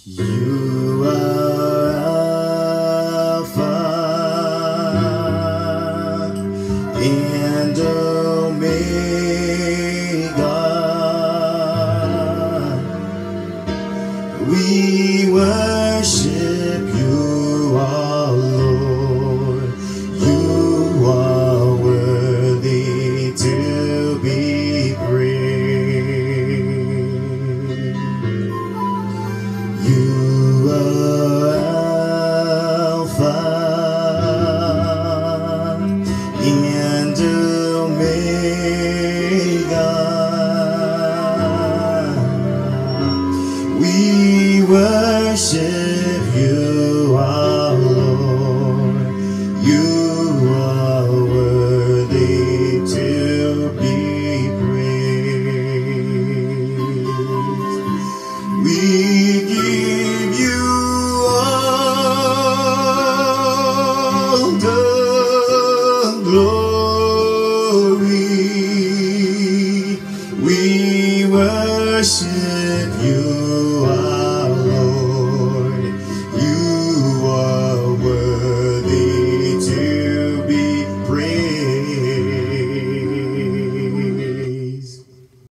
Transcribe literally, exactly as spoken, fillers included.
You are Alpha and Omega. We worship you, our Lord. You are worthy to be praised. You are Alpha and Omega. We worship you, our Lord. You are worthy to be praised. We give you all the glory. We worship you,